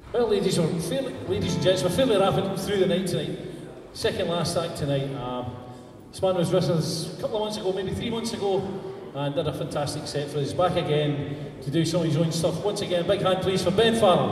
Well, ladies and gents, we're fairly rapid through the night tonight. Second last act tonight. This man was with us a couple of months ago, maybe 3 months ago, and did a fantastic set for us. Back again to do some of his own stuff. Once again, big hand please for Ben Farrell.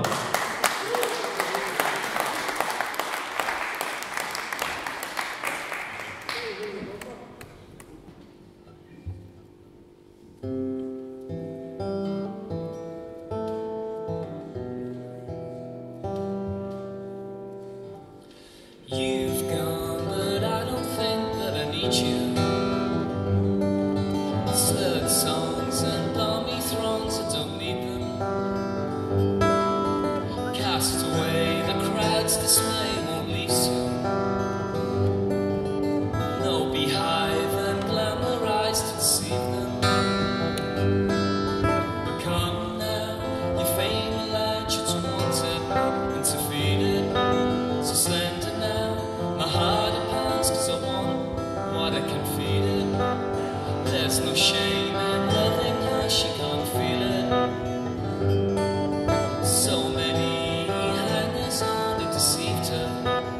You've gone, but I don't think that I need you. Slurred songs and balmy throngs, I don't need them. Cast away, the crowd's dismay won't leave soon. No beehive and glamorized to deceive them. But come now, your fame allowed you to want it and to feed it. So slender now, my heart it pounds 'cause I want what I can feed it. There's no shame in loving her, she can't feel it. So many hangers on who deceived her.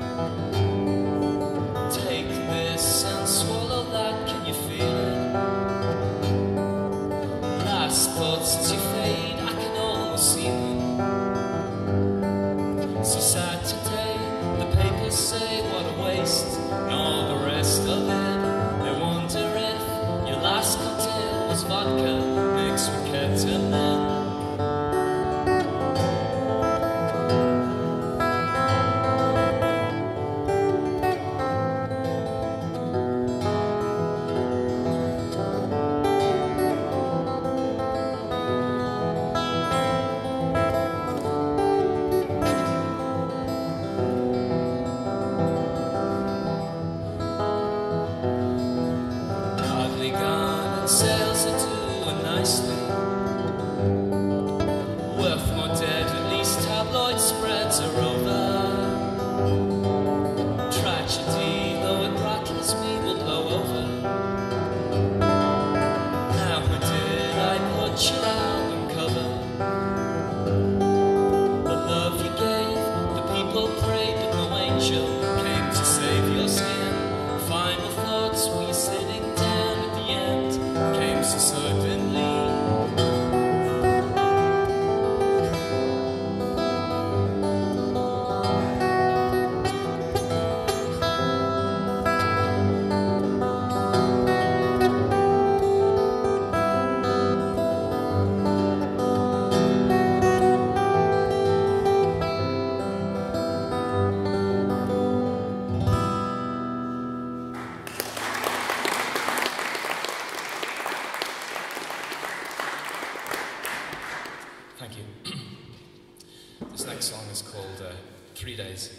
Take this and swallow that, can you feel it? Last thoughts as you fade, I can almost see them. So sad today, the papers say what a waste, and all the rest of it. They wonder if your last cocktail was vodka mixed with ketamine. Hardly gone and sails are doing nicely. Worth more dead, at least tabloid spreads are over. Tragedy, though it rattles me, will blow over. Now who did I put your album cover? The love you gave, the people prayed, but no angel came to save your skin. Final thoughts, were you sitting down at the end? Came so suddenly. Thank you. This next song is called 3 Days.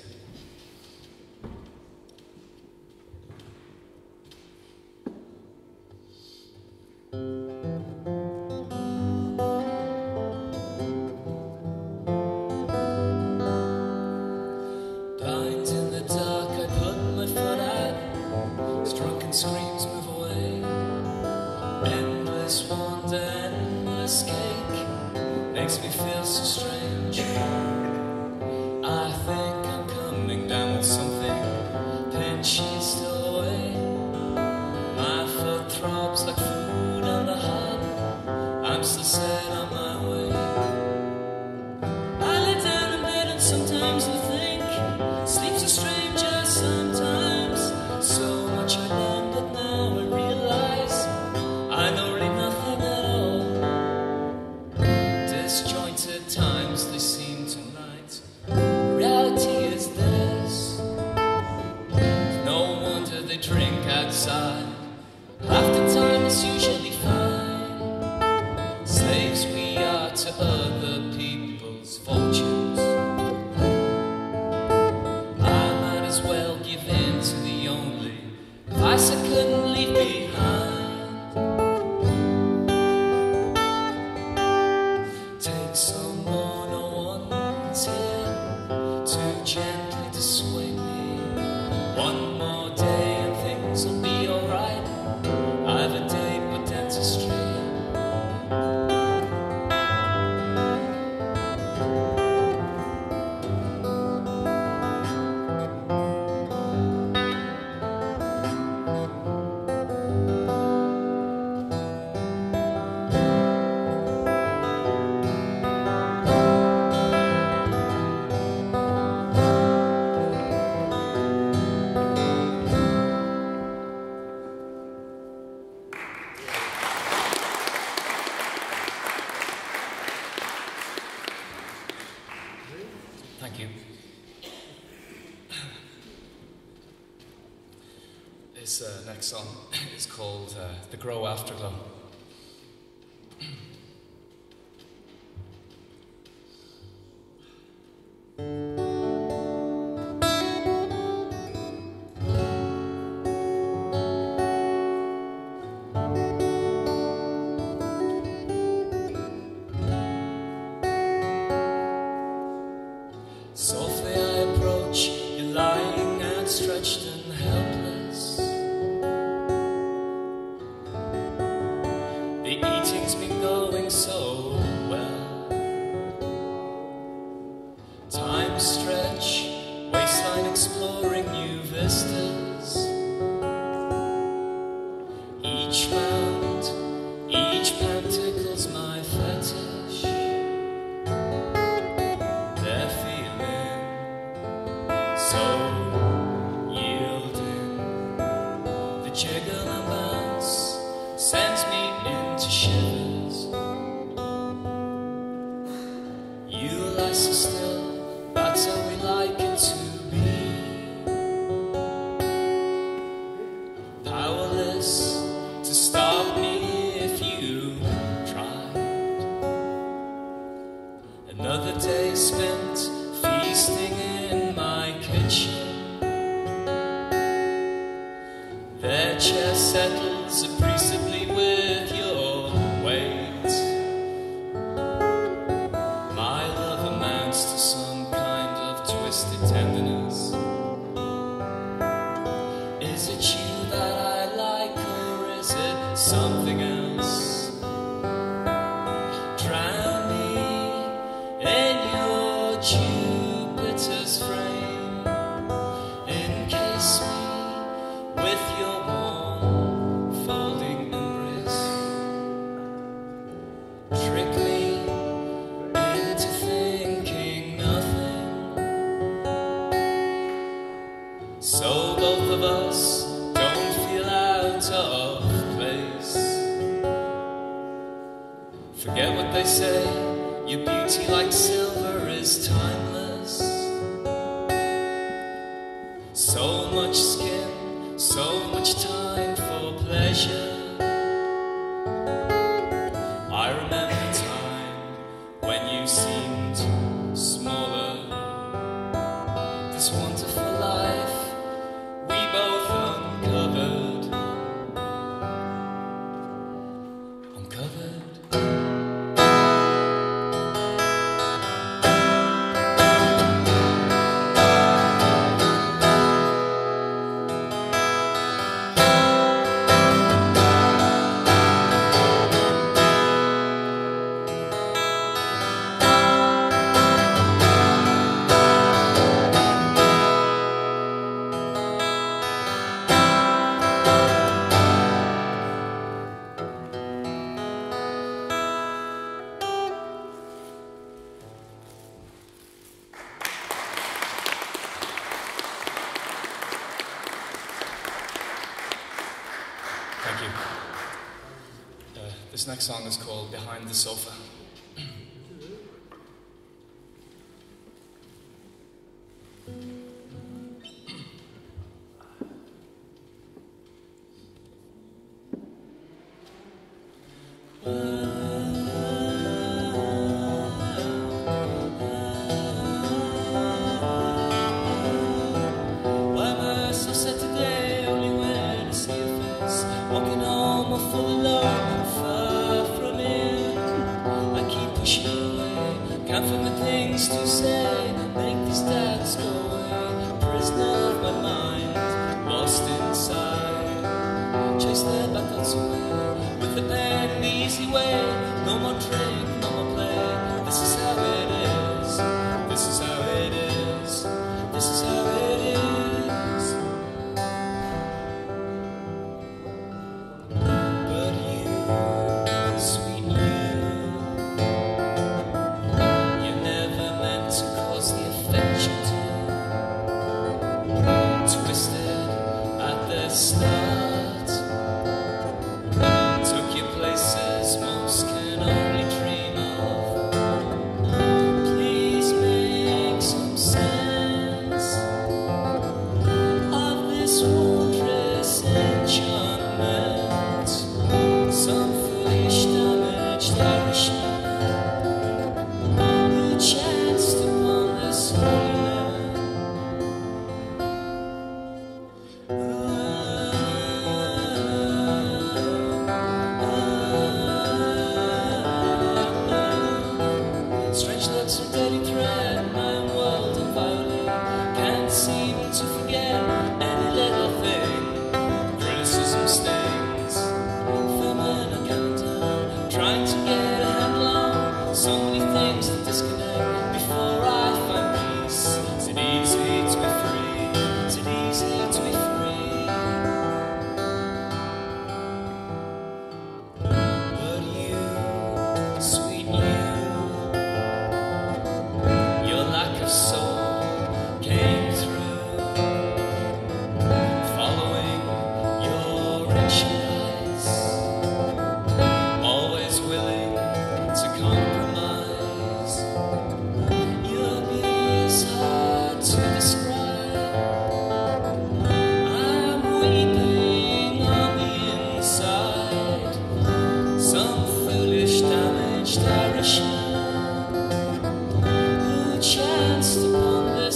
Blind in the dark, I put my foot out. Drunken screams move away. Endless wonder, endless cake makes me feel so strange. I think I'm coming down with something. Then she's still away. My foot throbs like food on the hob. I'm still set on my way. I lay down in bed and sometimes I think sleep's a stranger sometimes. So much I learned that now I realize I know really nothing at all. Disjointed times they seem tonight. Reality is this. No wonder they drink outside. Half the time it's usually fine. Slaves we are to other people's fortunes. I Thank you. This next song is called The Grow Afterglow. Softly I approach you, lying outstretched and helpless. The eating's been going so well. Time stretch, waistline exploring new vistas. Each round, each pound tickles my fetish. They're feeling so yielding. The jiggle and bounce sends me into shivers. You lie so still, that's how we like it to be. Powerless to stop me if you tried. Another day spent feasting in my kitchen. Their chair settles appreciably with your weight. My love amounts to some kind of twisted tenderness. Is it you that I like, or is it something else? Drown me in your Jupiter's frame. Encase me with your warm folding embrace. Trick me into thinking nothing. So both of us don't feel out of place. Forget what they say, your beauty like silver is timeless. So much skin, so much time for pleasure. I remember a time when you seemed smaller. This wonderful life we both uncovered. Uncovered. Thank you. This next song is called Behind the Sofa. Why am I so sad today? Only when I see your face. Walking home, I'm full of love, far from it. I keep pushing away, can't find the things to say. Make these doubts go away. Prisoner of my mind, lost inside. Chase the bad thoughts away with the pen, the easy way. No more drink, no more play. This is how it is. This is how it is. This is how it is. But you, sweet you never meant to cause the effect you do. Twisted at the start, took you places most can only dream.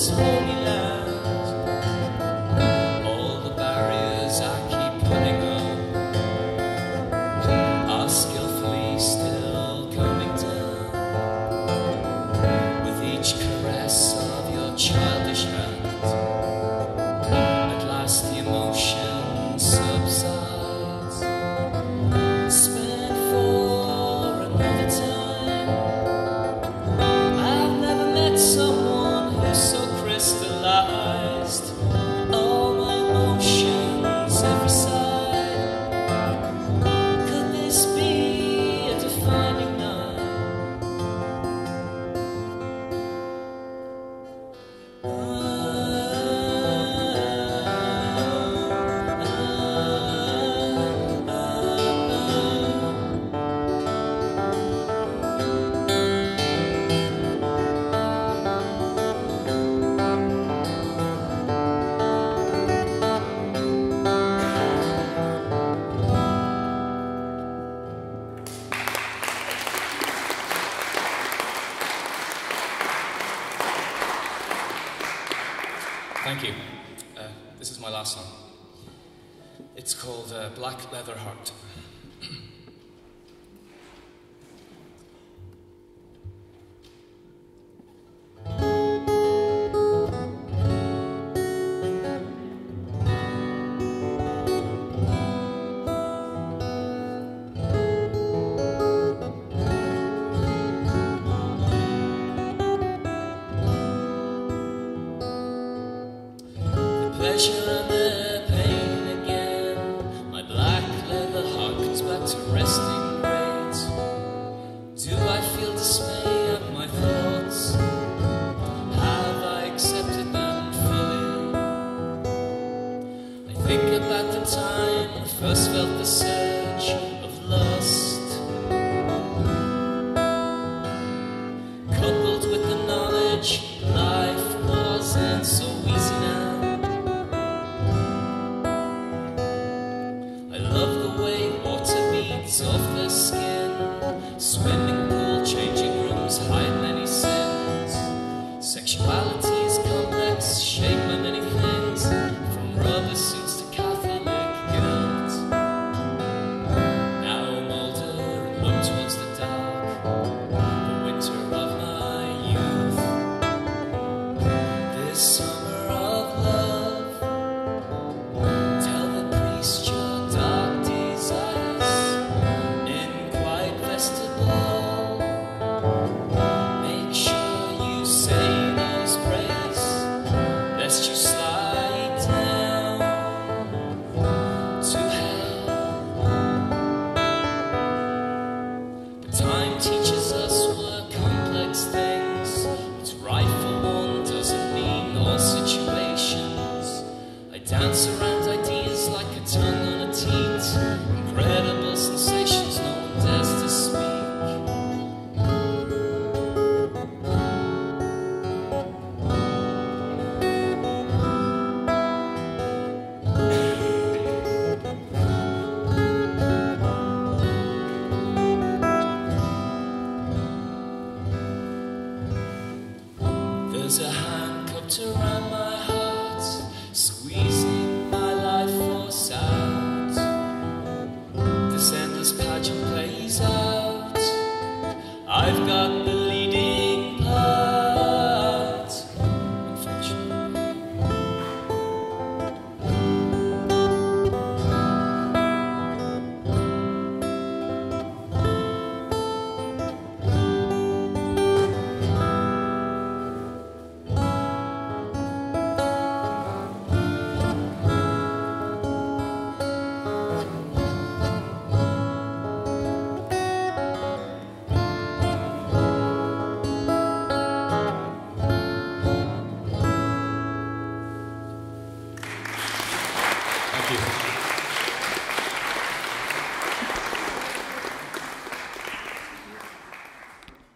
this holy land. All the barriers I keep putting up are skillfully still coming down. With each caress of your childish hand, at last the emotion subsides. Spent for another time. I've never met someone who's so crystallized. All my emotions, every side. Could this be a defining night? Thank you. This is my last song. It's called Black Leather Heart. Pleasure and the pain again. My black leather heart comes back to resting great. Do I feel dismay at my thoughts? Have I accepted them fully? I think about the time I first felt the surge of lust, coupled with the knowledge life wasn't so easy now. Off the skin, swimming pool, changing rooms, hide many sins. Sexuality is complex, shaped by many things, from rubber suits to Catholic guilt. Now I'm older and look towards the dark, the winter of my youth. This summer of love, tell the priest your dark desires. Make sure you say those prayers, lest you slide down to hell. But time teaches us what complex things. What's right for one doesn't mean all situations. I dance around ideas like a tongue on a teat. Incredible sensations no one dares to speak. There's a hand cupped around my